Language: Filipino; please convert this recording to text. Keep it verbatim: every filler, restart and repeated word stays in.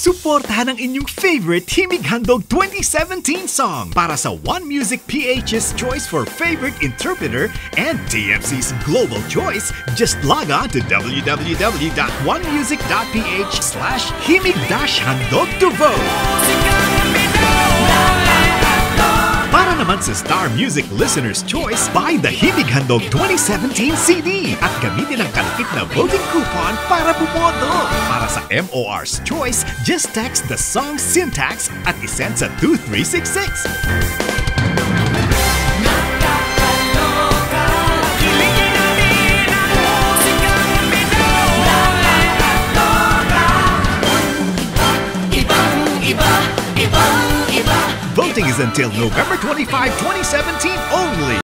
Suportahan ang inyong favorite Himig Handog twenty seventeen song para sa One Music P H's choice for favorite interpreter and T F C's global choice. Just log on to w w w dot one music dot p h slash himig dash handog to vote. Para naman sa Star Music Listener's Choice, buy the Himig Handog twenty seventeen C D at gamitin ang kalakip na voting coupon para bumoto. Para sa M O R's Choice, just text the song syntax at isend sa two three six six. Voting is until November twenty-fifth, twenty seventeen only.